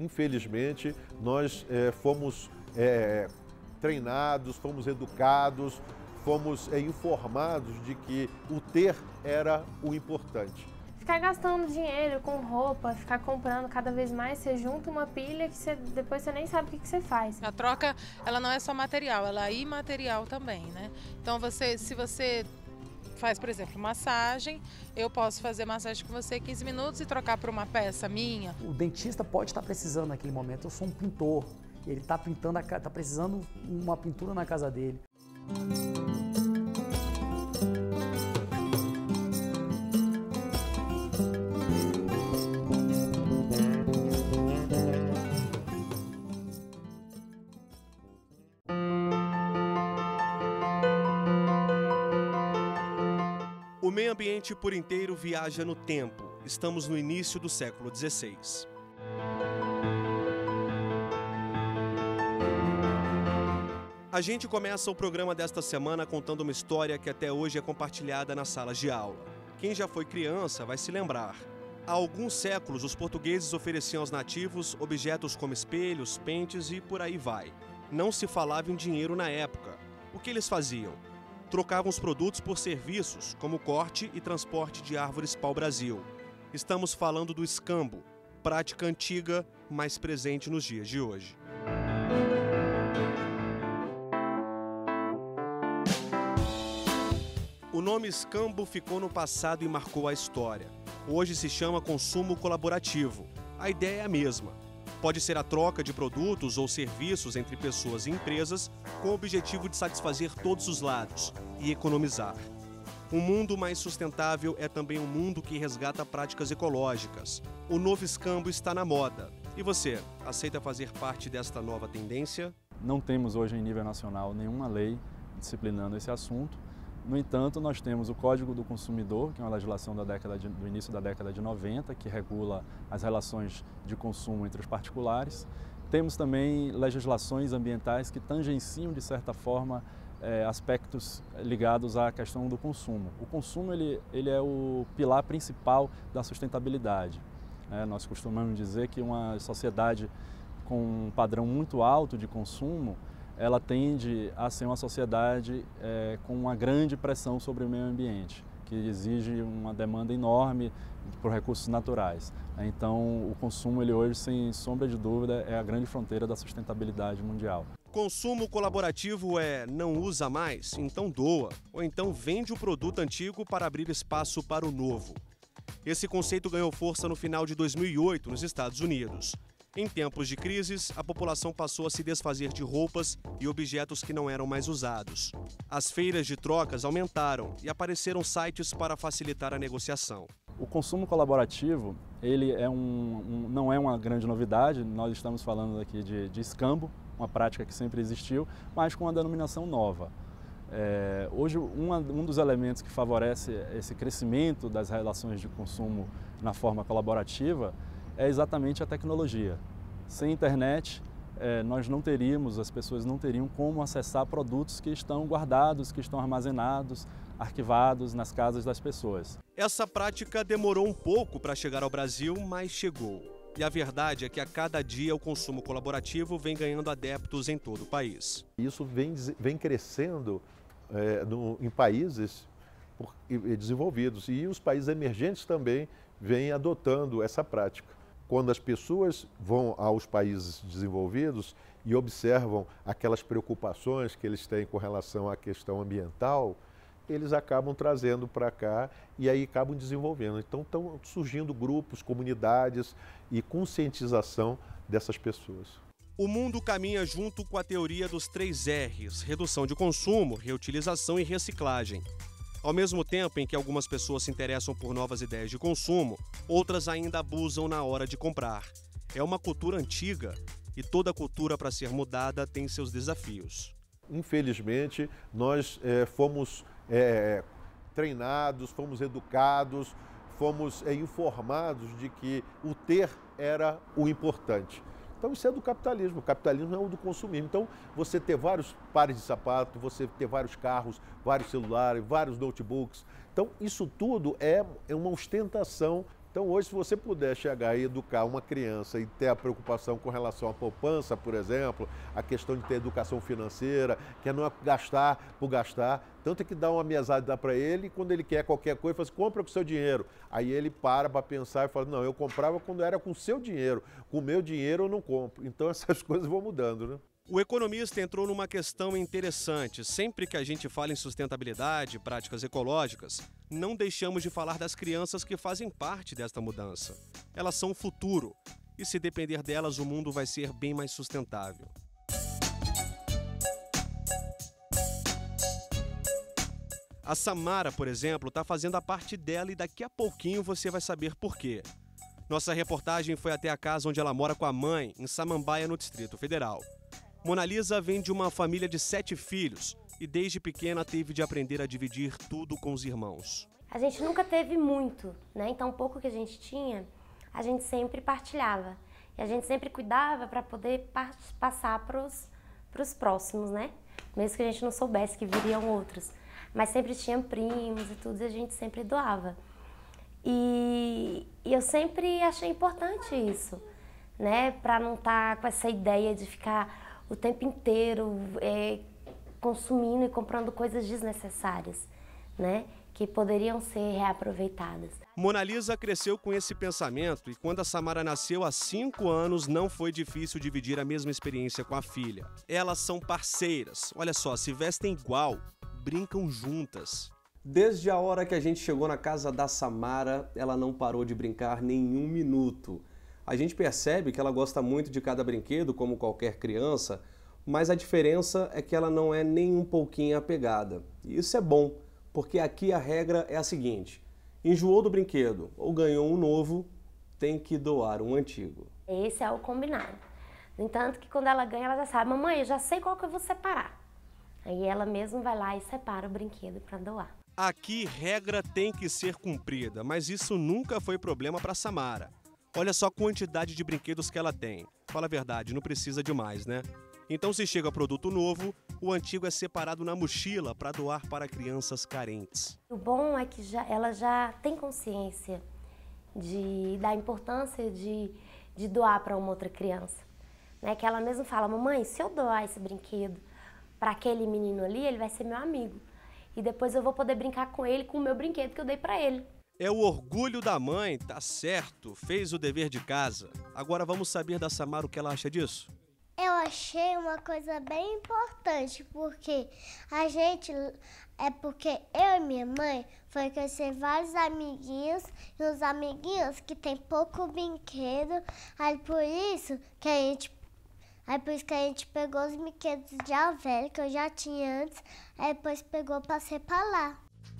Infelizmente, nós fomos treinados, fomos educados, fomos informados de que o ter era o importante. Ficar gastando dinheiro com roupa, ficar comprando cada vez mais, você junta uma pilha que depois você nem sabe o que você faz. A troca, ela não é só material, ela é imaterial também, né? Então, se você faz, por exemplo, massagem, eu posso fazer massagem com você 15 minutos e trocar por uma peça minha. O dentista pode estar precisando naquele momento, eu sou um pintor, ele está precisando uma pintura na casa dele. O meio ambiente por inteiro viaja no tempo. Estamos no início do século XVI. A gente começa o programa desta semana contando uma história que até hoje é compartilhada nas salas de aula. Quem já foi criança vai se lembrar. Há alguns séculos, os portugueses ofereciam aos nativos objetos como espelhos, pentes e por aí vai. Não se falava em dinheiro na época. O que eles faziam? Trocavam os produtos por serviços, como corte e transporte de árvores pau-brasil. Estamos falando do escambo, prática antiga, mas presente nos dias de hoje. O nome escambo ficou no passado e marcou a história. Hoje se chama consumo colaborativo. A ideia é a mesma. Pode ser a troca de produtos ou serviços entre pessoas e empresas com o objetivo de satisfazer todos os lados e economizar. Um mundo mais sustentável é também um mundo que resgata práticas ecológicas. O novo escambo está na moda. E você, aceita fazer parte desta nova tendência? Não temos hoje em nível nacional nenhuma lei disciplinando esse assunto. No entanto, nós temos o Código do Consumidor, que é uma legislação do início da década de 90, que regula as relações de consumo entre os particulares. Temos também legislações ambientais que tangenciam, de certa forma, aspectos ligados à questão do consumo. O consumo ele é o pilar principal da sustentabilidade. Nós costumamos dizer que uma sociedade com um padrão muito alto de consumo, ela tende a ser uma sociedade com uma grande pressão sobre o meio ambiente, que exige uma demanda enorme por recursos naturais. Então, o consumo, ele hoje, sem sombra de dúvida, é a grande fronteira da sustentabilidade mundial. Consumo colaborativo é não usa mais, então doa, ou então vende o produto antigo para abrir espaço para o novo. Esse conceito ganhou força no final de 2008 nos Estados Unidos. Em tempos de crises, a população passou a se desfazer de roupas e objetos que não eram mais usados. As feiras de trocas aumentaram e apareceram sites para facilitar a negociação. O consumo colaborativo, ele não é uma grande novidade. Nós estamos falando aqui de escambo, uma prática que sempre existiu, mas com uma denominação nova. Hoje, um dos elementos que favorece esse crescimento das relações de consumo na forma colaborativa é exatamente a tecnologia. Sem internet, as pessoas não teriam como acessar produtos que estão guardados, que estão armazenados, arquivados nas casas das pessoas. Essa prática demorou um pouco para chegar ao Brasil, mas chegou. E a verdade é que a cada dia o consumo colaborativo vem ganhando adeptos em todo o país. Isso vem crescendo em países desenvolvidos, e os países emergentes também vêm adotando essa prática. Quando as pessoas vão aos países desenvolvidos e observam aquelas preocupações que eles têm com relação à questão ambiental, eles acabam trazendo para cá e aí acabam desenvolvendo. Então estão surgindo grupos, comunidades e conscientização dessas pessoas. O mundo caminha junto com a teoria dos 3 R's: redução de consumo, reutilização e reciclagem. Ao mesmo tempo em que algumas pessoas se interessam por novas ideias de consumo, outras ainda abusam na hora de comprar. É uma cultura antiga e toda cultura, para ser mudada, tem seus desafios. Infelizmente, nós fomos treinados, fomos educados, fomos informados de que o ter era o importante. Então isso é do capitalismo, o capitalismo é o do consumismo. Então você ter vários pares de sapato, você ter vários carros, vários celulares, vários notebooks. Então isso tudo é uma ostentação Então hoje, se você puder chegar e educar uma criança e ter a preocupação com relação à poupança, por exemplo, a questão de ter educação financeira, que é não gastar por gastar, tanto é que dá uma mesada para ele e quando ele quer qualquer coisa, fala assim, compra com o seu dinheiro. Aí ele para pensar e fala, não, eu comprava quando era com o seu dinheiro, com o meu dinheiro eu não compro. Então essas coisas vão mudando, né? O economista entrou numa questão interessante. Sempre que a gente fala em sustentabilidade, práticas ecológicas, não deixamos de falar das crianças que fazem parte desta mudança. Elas são o futuro e, se depender delas, o mundo vai ser bem mais sustentável. A Samara, por exemplo, está fazendo a parte dela e daqui a pouquinho você vai saber por quê. Nossa reportagem foi até a casa onde ela mora com a mãe, em Samambaia, no Distrito Federal. Monalisa vem de uma família de 7 filhos e desde pequena teve de aprender a dividir tudo com os irmãos. A gente nunca teve muito, né? Então o pouco que a gente tinha, a gente sempre partilhava. E a gente sempre cuidava para poder passar para os próximos, né? Mesmo que a gente não soubesse que viriam outros. Mas sempre tinha primos e tudo, e a gente sempre doava. E eu sempre achei importante isso, né? Para não estar com essa ideia de ficar o tempo inteiro consumindo e comprando coisas desnecessárias, né? Que poderiam ser reaproveitadas. Monalisa cresceu com esse pensamento e quando a Samara nasceu há 5 anos, não foi difícil dividir a mesma experiência com a filha. Elas são parceiras, olha só, se vestem igual, brincam juntas. Desde a hora que a gente chegou na casa da Samara, ela não parou de brincar nem um minuto. A gente percebe que ela gosta muito de cada brinquedo, como qualquer criança, mas a diferença é que ela não é nem um pouquinho apegada. E isso é bom, porque aqui a regra é a seguinte: enjoou do brinquedo ou ganhou um novo, tem que doar um antigo. Esse é o combinado. No entanto que quando ela ganha, ela já sabe, mamãe, eu já sei qual que eu vou separar. Aí ela mesma vai lá e separa o brinquedo para doar. Aqui regra tem que ser cumprida, mas isso nunca foi problema para Samara. Olha só a quantidade de brinquedos que ela tem. Fala a verdade, não precisa de mais, né? Então, se chega produto novo, o antigo é separado na mochila para doar para crianças carentes. O bom é que ela já tem consciência da importância de doar para uma outra criança. Né? Que ela mesma fala, mamãe, se eu doar esse brinquedo para aquele menino ali, ele vai ser meu amigo. E depois eu vou poder brincar com ele, com o meu brinquedo que eu dei para ele. É o orgulho da mãe, tá certo, fez o dever de casa. Agora vamos saber da Samara o que ela acha disso? Eu achei uma coisa bem importante, porque porque eu e minha mãe foi conhecer vários amiguinhos, e os amiguinhos que tem pouco brinquedo, aí por isso que a gente pegou os brinquedos já velhos, que eu já tinha antes, aí depois pegou para separar.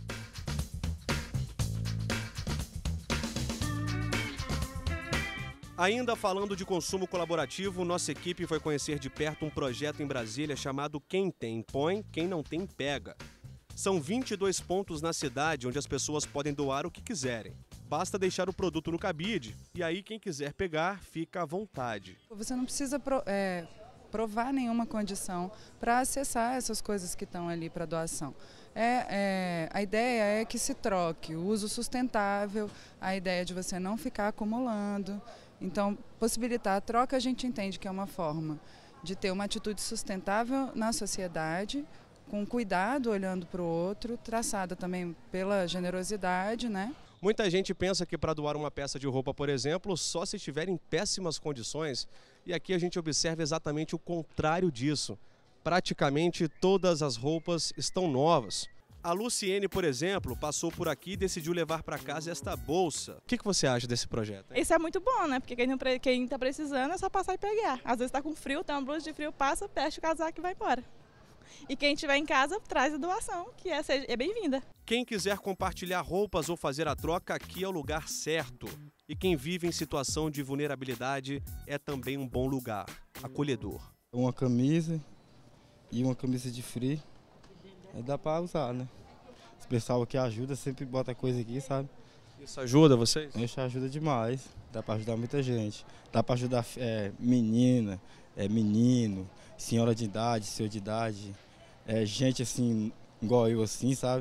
Ainda falando de consumo colaborativo, nossa equipe foi conhecer de perto um projeto em Brasília chamado Quem Tem Põe, Quem Não Tem Pega. São 22 pontos na cidade onde as pessoas podem doar o que quiserem. Basta deixar o produto no cabide e aí quem quiser pegar fica à vontade. Você não precisa provar nenhuma condição para acessar essas coisas que estão ali para doação. A ideia é que se troque o uso sustentável, a ideia de você não ficar acumulando. Então, possibilitar a troca, a gente entende que é uma forma de ter uma atitude sustentável na sociedade, com cuidado, olhando para o outro, traçada também pela generosidade, né? Muita gente pensa que para doar uma peça de roupa, por exemplo, só se estiver em péssimas condições, e aqui a gente observa exatamente o contrário disso. Praticamente todas as roupas estão novas. A Luciene, por exemplo, passou por aqui e decidiu levar para casa esta bolsa. O que você acha desse projeto, hein? Isso é muito bom, né? Porque quem está precisando é só passar e pegar. Às vezes está com frio, tem uma blusa de frio, passa, fecha o casaco e vai embora. E quem estiver em casa, traz a doação, que é bem-vinda. Quem quiser compartilhar roupas ou fazer a troca, aqui é o lugar certo. E quem vive em situação de vulnerabilidade é também um bom lugar, acolhedor. Uma camisa e uma camisa de frio. Dá pra usar, né? Esse pessoal aqui ajuda, sempre bota coisa aqui, sabe? Isso ajuda vocês? Isso ajuda demais. Dá pra ajudar muita gente. Dá pra ajudar menina, menino, senhora de idade, senhor de idade. Gente assim, igual eu assim, sabe?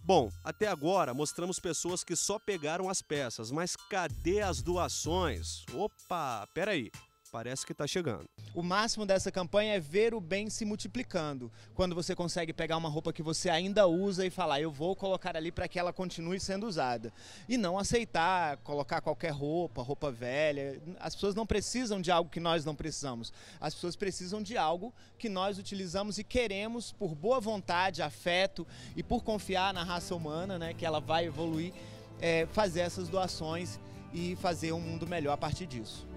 Bom, até agora mostramos pessoas que só pegaram as peças, mas cadê as doações? Opa, peraí. Parece que está chegando. O máximo dessa campanha é ver o bem se multiplicando. Quando você consegue pegar uma roupa que você ainda usa e falar, eu vou colocar ali para que ela continue sendo usada. E não aceitar colocar qualquer roupa velha. As pessoas não precisam de algo que nós não precisamos. As pessoas precisam de algo que nós utilizamos e queremos, por boa vontade, afeto e por confiar na raça humana, né, que ela vai evoluir, fazer essas doações e fazer um mundo melhor a partir disso.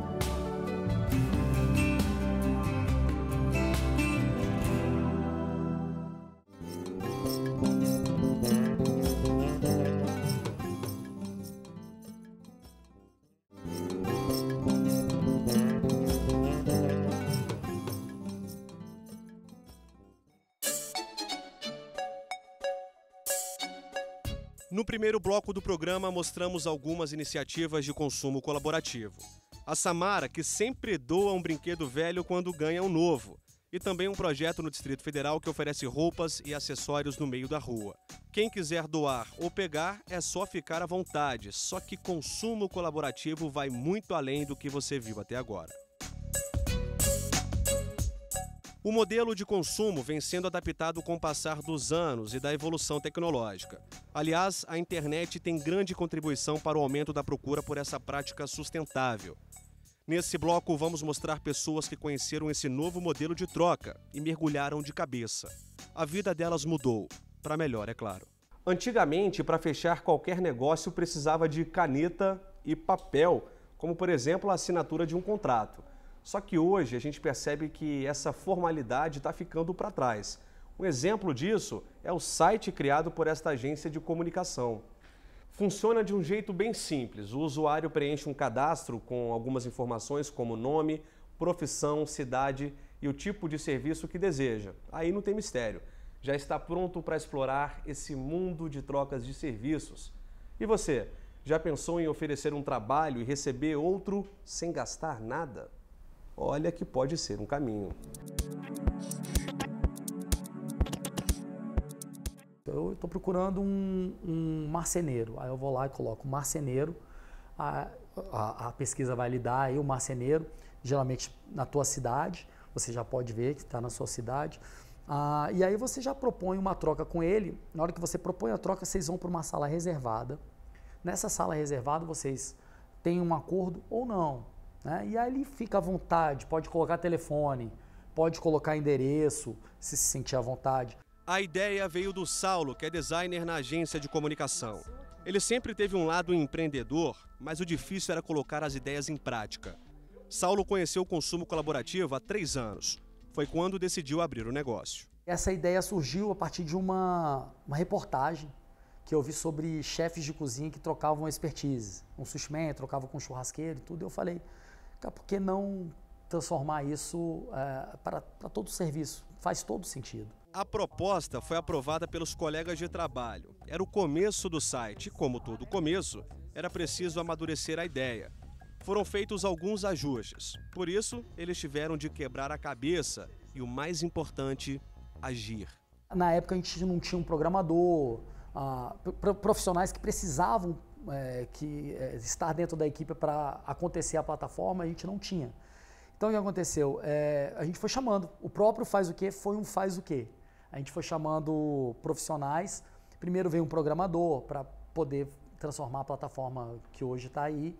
No primeiro bloco do programa, mostramos algumas iniciativas de consumo colaborativo. A Samara, que sempre doa um brinquedo velho quando ganha um novo. E também um projeto no Distrito Federal que oferece roupas e acessórios no meio da rua. Quem quiser doar ou pegar, é só ficar à vontade. Só que consumo colaborativo vai muito além do que você viu até agora. O modelo de consumo vem sendo adaptado com o passar dos anos e da evolução tecnológica. Aliás, a internet tem grande contribuição para o aumento da procura por essa prática sustentável. Nesse bloco, vamos mostrar pessoas que conheceram esse novo modelo de troca e mergulharam de cabeça. A vida delas mudou, para melhor, é claro. Antigamente, para fechar qualquer negócio, precisava de caneta e papel, como, por exemplo, a assinatura de um contrato. Só que hoje a gente percebe que essa formalidade está ficando para trás. Um exemplo disso é o site criado por esta agência de comunicação. Funciona de um jeito bem simples. O usuário preenche um cadastro com algumas informações como nome, profissão, cidade e o tipo de serviço que deseja. Aí não tem mistério. Já está pronto para explorar esse mundo de trocas de serviços. E você, já pensou em oferecer um trabalho e receber outro sem gastar nada? Olha que pode ser um caminho. Eu estou procurando um marceneiro. Aí eu vou lá e coloco marceneiro. A pesquisa vai lhe dar aí o marceneiro, geralmente na tua cidade. Você já pode ver que está na sua cidade. E aí você já propõe uma troca com ele. Na hora que você propõe a troca, vocês vão para uma sala reservada. Nessa sala reservada, vocês têm um acordo ou não. Né? E aí ele fica à vontade, pode colocar telefone, pode colocar endereço, se sentir à vontade. A ideia veio do Saulo, que é designer na agência de comunicação. Ele sempre teve um lado empreendedor, mas o difícil era colocar as ideias em prática. Saulo conheceu o consumo colaborativo há 3 anos. Foi quando decidiu abrir o negócio. Essa ideia surgiu a partir de uma reportagem que eu vi sobre chefes de cozinha que trocavam expertise. Um sushi man trocava com um churrasqueiro e tudo. Eu falei, por que não transformar isso para todo o serviço? Faz todo sentido. A proposta foi aprovada pelos colegas de trabalho. Era o começo do site e, como todo começo, era preciso amadurecer a ideia. Foram feitos alguns ajustes. Por isso, eles tiveram de quebrar a cabeça e, o mais importante, agir. Na época, a gente não tinha um programador, profissionais que precisavam estar dentro da equipe para acontecer a plataforma, a gente não tinha. Então, o que aconteceu? A gente foi chamando. O próprio Faz o Quê foi um Faz o Quê. A gente foi chamando profissionais. Primeiro veio um programador para poder transformar a plataforma que hoje está aí.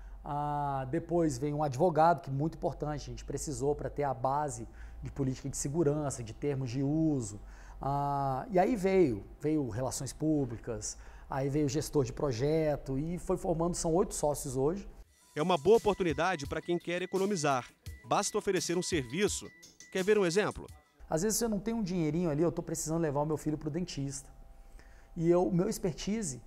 Depois veio um advogado, que é muito importante, a gente precisou para ter a base de política de segurança, de termos de uso. E aí veio relações públicas, aí veio gestor de projeto e foi formando, são 8 sócios hoje. É uma boa oportunidade para quem quer economizar. Basta oferecer um serviço. Quer ver um exemplo? Às vezes eu não tenho um dinheirinho ali, eu estou precisando levar o meu filho para o dentista. E o meu expertise,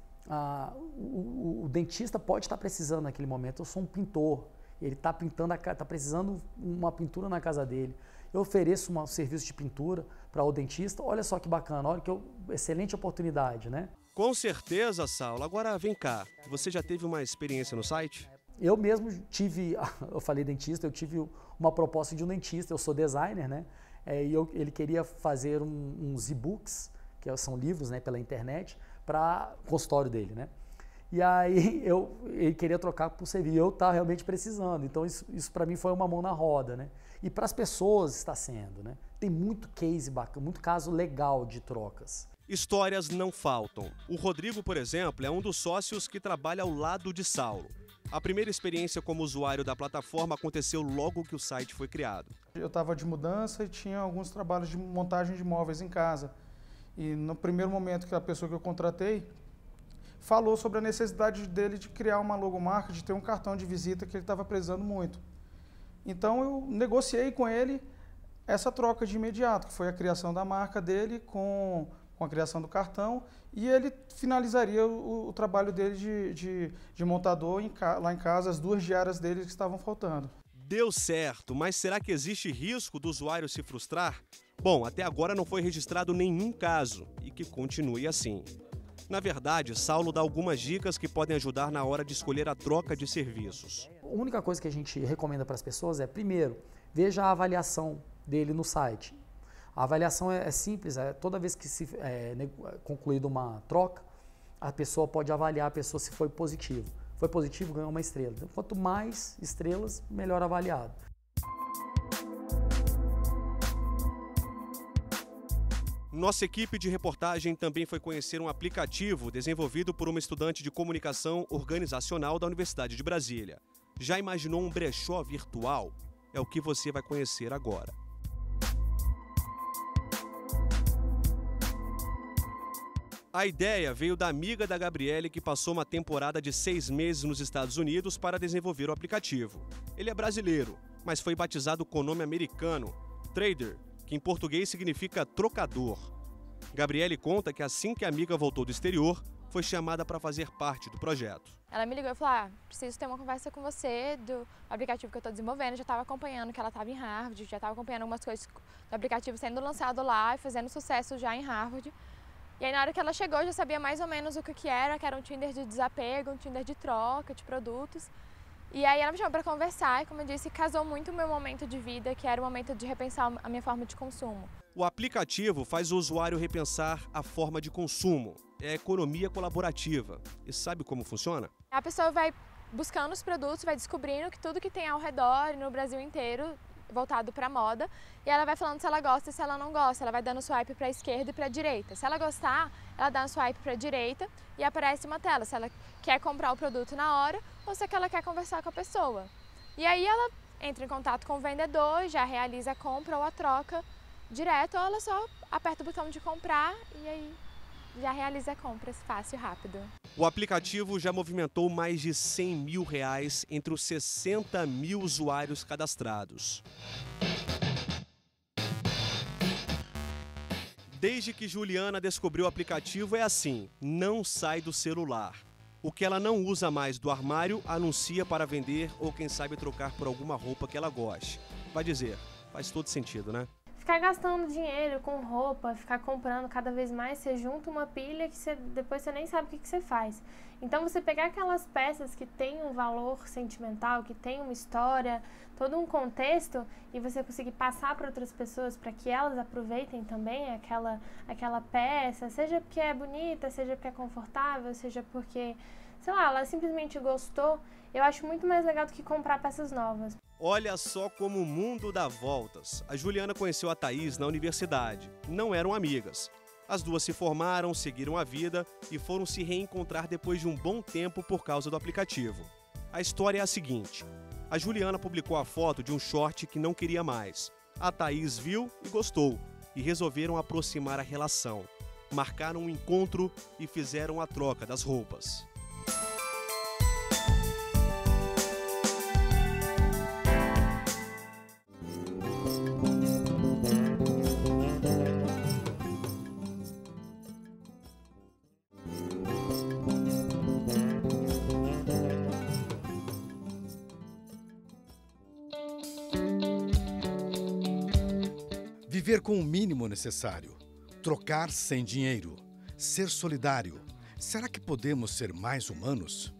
o dentista pode estar precisando naquele momento. Eu sou um pintor, ele está precisando uma pintura na casa dele. Eu ofereço um serviço de pintura para o dentista. Olha só que bacana, olha que excelente oportunidade, né? Com certeza, Saulo. Agora vem cá, você já teve uma experiência no site? Eu mesmo tive, eu falei dentista, eu tive uma proposta de um dentista, eu sou designer, né? E ele queria fazer uns e-books que são livros, né, pela internet, para o consultório dele, né? E aí ele queria trocar por serviço, e eu estava realmente precisando. Então isso para mim foi uma mão na roda, né? E para as pessoas está sendo, né? Tem muito case bacana, muito caso legal de trocas. Histórias não faltam. O Rodrigo, por exemplo, é um dos sócios que trabalha ao lado de Saulo. A primeira experiência como usuário da plataforma aconteceu logo que o site foi criado. Eu estava de mudança e tinha alguns trabalhos de montagem de móveis em casa. E no primeiro momento que a pessoa que eu contratei falou sobre a necessidade dele de criar uma logomarca, de ter um cartão de visita que ele estava precisando muito. Então eu negociei com ele essa troca de imediato, que foi a criação da marca dele com a criação do cartão, e ele finalizaria o trabalho dele de montador lá em casa, as 2 diárias dele que estavam faltando. Deu certo, mas será que existe risco do usuário se frustrar? Bom, até agora não foi registrado nenhum caso, e que continue assim. Na verdade, Saulo dá algumas dicas que podem ajudar na hora de escolher a troca de serviços. A única coisa que a gente recomenda para as pessoas é, primeiro, veja a avaliação dele no site. A avaliação é simples, toda vez que se concluída uma troca, a pessoa pode avaliar a pessoa se foi positivo. Foi positivo, ganhou 1 estrela. Então, quanto mais estrelas, melhor avaliado. Nossa equipe de reportagem também foi conhecer um aplicativo desenvolvido por uma estudante de comunicação organizacional da Universidade de Brasília. Já imaginou um brechó virtual? É o que você vai conhecer agora. A ideia veio da amiga da Gabriele, que passou uma temporada de 6 meses nos Estados Unidos para desenvolver o aplicativo. Ele é brasileiro, mas foi batizado com o nome americano, Trader, que em português significa trocador. Gabriele conta que assim que a amiga voltou do exterior, foi chamada para fazer parte do projeto. Ela me ligou e falou, preciso ter uma conversa com você do aplicativo que eu estou desenvolvendo. Eu já estava acompanhando que ela estava em Harvard, já estava acompanhando algumas coisas do aplicativo sendo lançado lá e fazendo sucesso já em Harvard. E aí na hora que ela chegou, eu já sabia mais ou menos o que era um Tinder de desapego, um Tinder de troca de produtos. E aí ela me chamou para conversar e, como eu disse, casou muito o meu momento de vida, que era o momento de repensar a minha forma de consumo. O aplicativo faz o usuário repensar a forma de consumo. É economia colaborativa. E sabe como funciona? A pessoa vai buscando os produtos, vai descobrindo que tudo que tem ao redor, no Brasil inteiro, voltado para moda, e ela vai falando se ela gosta e se ela não gosta. Ela vai dando swipe para a esquerda e para a direita. Se ela gostar, ela dá um swipe para a direita e aparece uma tela, se ela quer comprar o produto na hora ou se ela quer conversar com a pessoa. E aí ela entra em contato com o vendedor, já realiza a compra ou a troca direto, ou ela só aperta o botão de comprar e aí já realiza compras fácil e rápido. O aplicativo já movimentou mais de R$100 mil entre os 60 mil usuários cadastrados. Desde que Juliana descobriu o aplicativo é assim, não sai do celular. O que ela não usa mais do armário, anuncia para vender ou quem sabe trocar por alguma roupa que ela goste. Vai dizer, faz todo sentido, né? Ficar gastando dinheiro com roupa, ficar comprando cada vez mais, você junta uma pilha que depois você nem sabe o que você faz. Então você pegar aquelas peças que têm um valor sentimental, que tem uma história, todo um contexto, e você conseguir passar para outras pessoas para que elas aproveitem também aquela peça, seja porque é bonita, seja porque é confortável, seja porque, sei lá, ela simplesmente gostou, eu acho muito mais legal do que comprar peças novas. Olha só como o mundo dá voltas. A Juliana conheceu a Thaís na universidade. Não eram amigas. As duas se formaram, seguiram a vida e foram se reencontrar depois de um bom tempo por causa do aplicativo. A história é a seguinte. A Juliana publicou a foto de um short que não queria mais. A Thaís viu e gostou, e resolveram aproximar a relação. Marcaram um encontro e fizeram a troca das roupas. Viver com o mínimo necessário, trocar sem dinheiro, ser solidário. Será que podemos ser mais humanos?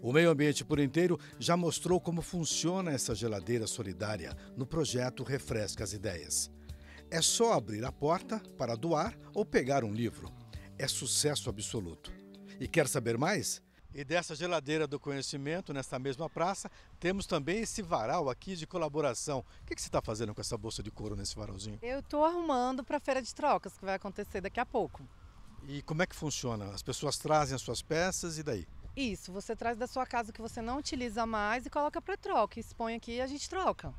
O Meio Ambiente por Inteiro já mostrou como funciona essa geladeira solidária no projeto Refresca as Ideias. É só abrir a porta para doar ou pegar um livro. É sucesso absoluto. E quer saber mais? E dessa geladeira do conhecimento, nesta mesma praça, temos também esse varal aqui de colaboração. O que você está fazendo com essa bolsa de couro nesse varalzinho? Eu estou arrumando para a feira de trocas, que vai acontecer daqui a pouco. E como é que funciona? As pessoas trazem as suas peças e daí? Isso, você traz da sua casa o que você não utiliza mais e coloca para troca. Expõe aqui e a gente troca.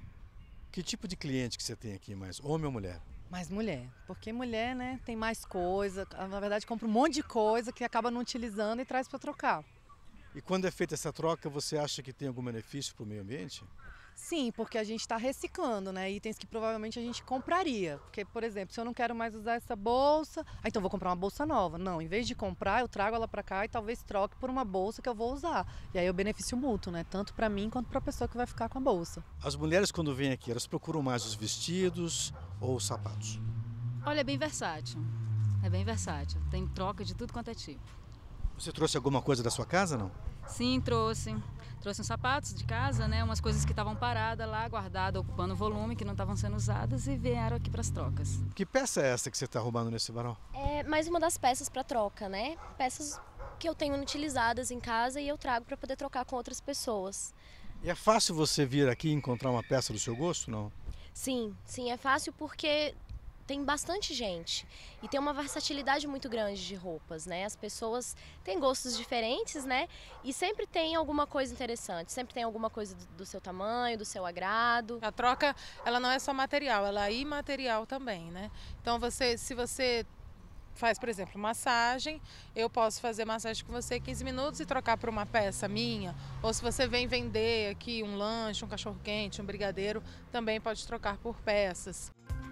Que tipo de cliente que você tem aqui mais? Homem ou mulher? Mais mulher, porque mulher, né, tem mais coisa, na verdade compra um monte de coisa que acaba não utilizando e traz para trocar. E quando é feita essa troca, você acha que tem algum benefício para o meio ambiente? Sim, porque a gente está reciclando, né, itens que provavelmente a gente compraria. Porque, por exemplo, se eu não quero mais usar essa bolsa, então vou comprar uma bolsa nova. Não, em vez de comprar, eu trago ela para cá e talvez troque por uma bolsa que eu vou usar. E aí é o benefício mútuo, né, tanto para mim quanto para a pessoa que vai ficar com a bolsa. As mulheres, quando vêm aqui, elas procuram mais os vestidos ou os sapatos? Olha, é bem versátil. É bem versátil. Tem troca de tudo quanto é tipo. Você trouxe alguma coisa da sua casa, não? Sim, trouxe. Trouxe uns sapatos de casa, né? Umas coisas que estavam paradas lá, guardadas, ocupando volume, que não estavam sendo usadas e vieram aqui para as trocas. Que peça é essa que você está arrumando nesse varal? É mais uma das peças para troca, né? Peças que eu tenho utilizadas em casa e eu trago para poder trocar com outras pessoas. E é fácil você vir aqui e encontrar uma peça do seu gosto, não? Sim, é fácil porque tem bastante gente e tem uma versatilidade muito grande de roupas, né? As pessoas têm gostos diferentes, né? E sempre tem alguma coisa interessante, sempre tem alguma coisa do seu tamanho, do seu agrado. A troca, ela não é só material, ela é imaterial também, né? Então, se você faz, por exemplo, massagem, eu posso fazer massagem com você 15 minutos e trocar por uma peça minha. Ou se você vem vender aqui um lanche, um cachorro-quente, um brigadeiro, também pode trocar por peças.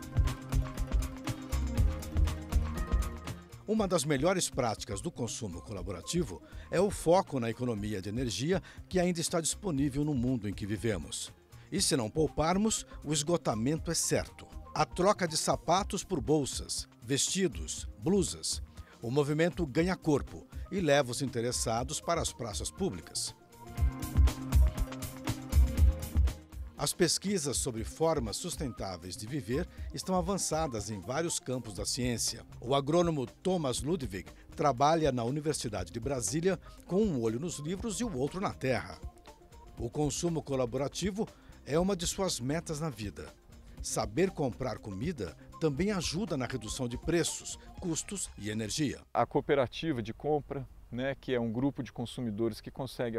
Uma das melhores práticas do consumo colaborativo é o foco na economia de energia que ainda está disponível no mundo em que vivemos. E se não pouparmos, o esgotamento é certo. A troca de sapatos por bolsas, vestidos, blusas. O movimento ganha corpo e leva os interessados para as praças públicas. As pesquisas sobre formas sustentáveis de viver estão avançadas em vários campos da ciência. O agrônomo Thomas Ludwig trabalha na Universidade de Brasília com um olho nos livros e o outro na terra. O consumo colaborativo é uma de suas metas na vida. Saber comprar comida também ajuda na redução de preços, custos e energia. A cooperativa de compra, que é um grupo de consumidores que consegue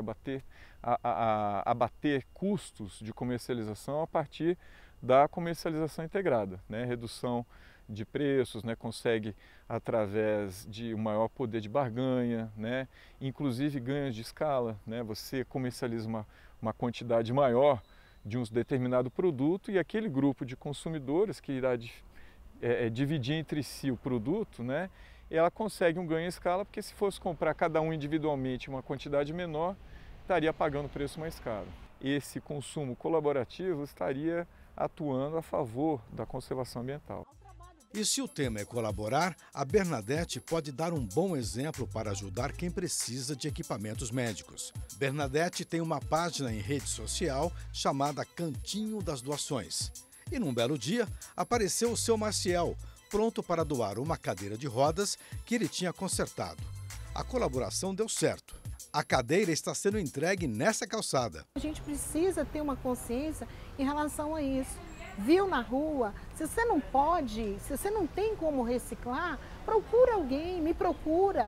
abater custos de comercialização a partir da comercialização integrada, redução de preços, consegue através de um maior poder de barganha, inclusive ganhos de escala, você comercializa uma quantidade maior de um determinado produto e aquele grupo de consumidores que irá dividir entre si o produto, ela consegue um ganho em escala, porque se fosse comprar cada um individualmente uma quantidade menor, estaria pagando preço mais caro. Esse consumo colaborativo estaria atuando a favor da conservação ambiental. E se o tema é colaborar, a Bernadette pode dar um bom exemplo para ajudar quem precisa de equipamentos médicos. Bernadette tem uma página em rede social chamada Cantinho das Doações. E num belo dia, apareceu o seu Maciel, pronto para doar uma cadeira de rodas que ele tinha consertado. A colaboração deu certo. A cadeira está sendo entregue nessa calçada. A gente precisa ter uma consciência em relação a isso. Viu na rua, se você não pode, se você não tem como reciclar, procura alguém, me procura.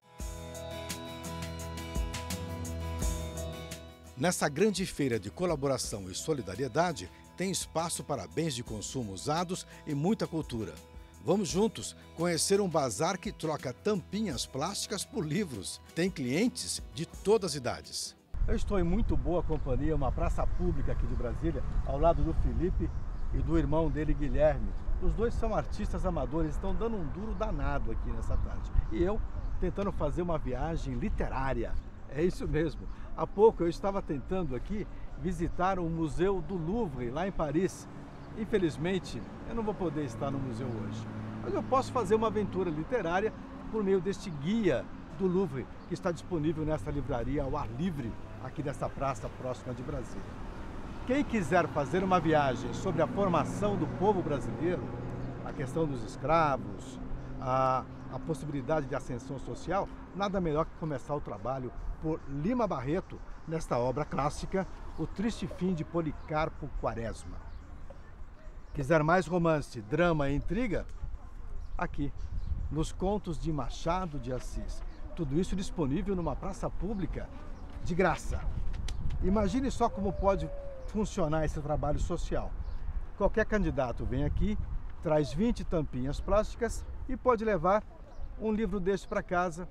Nessa grande feira de colaboração e solidariedade, tem espaço para bens de consumo usados e muita cultura. Vamos juntos conhecer um bazar que troca tampinhas plásticas por livros. Tem clientes de todas as idades. Eu estou em muito boa companhia, uma praça pública aqui de Brasília, ao lado do Felipe e do irmão dele, Guilherme. Os dois são artistas amadores, estão dando um duro danado aqui nessa tarde. E eu tentando fazer uma viagem literária. É isso mesmo. Há pouco eu estava tentando aqui visitar o Museu do Louvre, lá em Paris. Infelizmente, eu não vou poder estar no museu hoje. Mas eu posso fazer uma aventura literária por meio deste guia do Louvre, que está disponível nesta livraria ao ar livre, aqui nessa praça próxima de Brasília. Quem quiser fazer uma viagem sobre a formação do povo brasileiro, a questão dos escravos, a possibilidade de ascensão social, nada melhor que começar o trabalho por Lima Barreto, nesta obra clássica, O Triste Fim de Policarpo Quaresma. Quiser mais romance, drama e intriga? Aqui, nos contos de Machado de Assis. Tudo isso disponível numa praça pública, de graça. Imagine só como pode funcionar esse trabalho social. Qualquer candidato vem aqui, traz 20 tampinhas plásticas e pode levar um livro desse para casa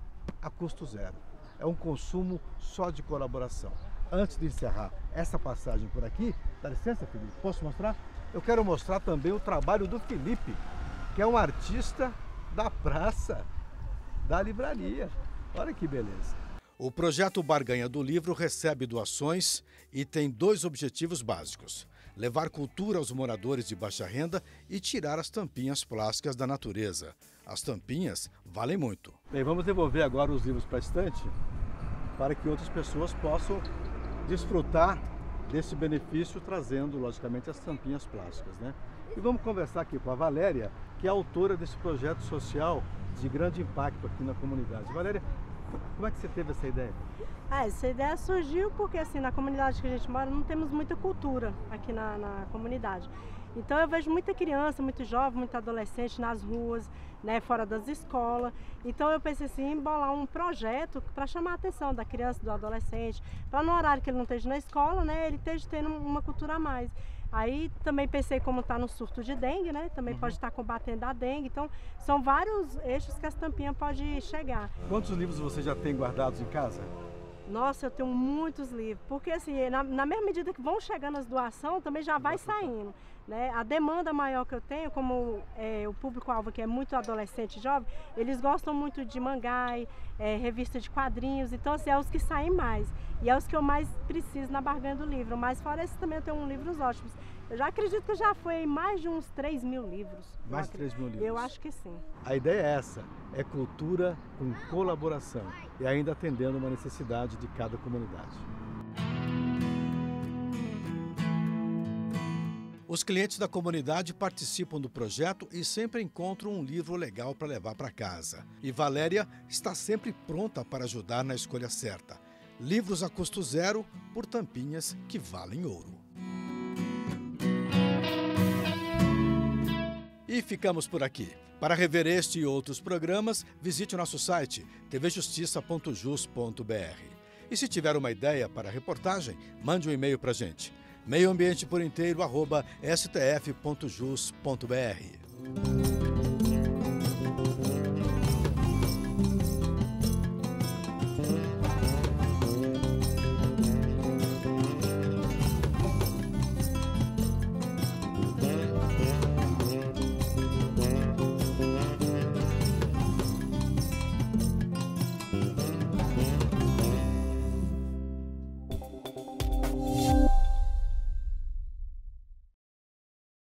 a custo zero. É um consumo só de colaboração. Antes de encerrar essa passagem por aqui, dá licença, Felipe, posso mostrar? Eu quero mostrar também o trabalho do Felipe, que é um artista da praça, da livraria. Olha que beleza. O projeto Barganha do Livro recebe doações e tem 2 objetivos básicos: levar cultura aos moradores de baixa renda e tirar as tampinhas plásticas da natureza. As tampinhas valem muito. Bem, vamos devolver agora os livros para a estante para que outras pessoas possam desfrutar desse benefício, trazendo, logicamente, as tampinhas plásticas, né? E vamos conversar aqui com a Valéria, que é a autora desse projeto social de grande impacto aqui na comunidade. Valéria, como é que você teve essa ideia? Essa ideia surgiu porque, assim, na comunidade que a gente mora não temos muita cultura aqui na comunidade. Então eu vejo muita criança, muito jovem, muito adolescente nas ruas, né, fora das escolas. Então eu pensei assim, em bolar um projeto para chamar a atenção da criança, do adolescente, para no horário que ele não esteja na escola, né, ele esteja tendo uma cultura a mais. Aí também pensei como está no surto de dengue, né, também pode estar combatendo a dengue. Então são vários eixos que as tampinhas podem chegar. Quantos livros você já tem guardados em casa? Nossa, eu tenho muitos livros, porque assim, na mesma medida que vão chegando as doações, também já vai saindo, né? A demanda maior que eu tenho, como o público-alvo que é muito adolescente e jovem, eles gostam muito de mangá, revista de quadrinhos, então assim, é os que saem mais, e é os que eu mais preciso na barganha do livro, mas fora esse também eu tenho livros ótimos. Eu já acredito que já foi mais de uns 3.000 livros. Mais de 3.000 livros? Eu acho que sim. A ideia é essa, é cultura com colaboração e ainda atendendo uma necessidade de cada comunidade. Os clientes da comunidade participam do projeto e sempre encontram um livro legal para levar para casa. E Valéria está sempre pronta para ajudar na escolha certa. Livros a custo zero por tampinhas que valem ouro. E ficamos por aqui. Para rever este e outros programas, visite o nosso site tvjustiça.jus.br. E se tiver uma ideia para a reportagem, mande um e-mail para a gente. meioambienteporinteiro@stf.jus.br.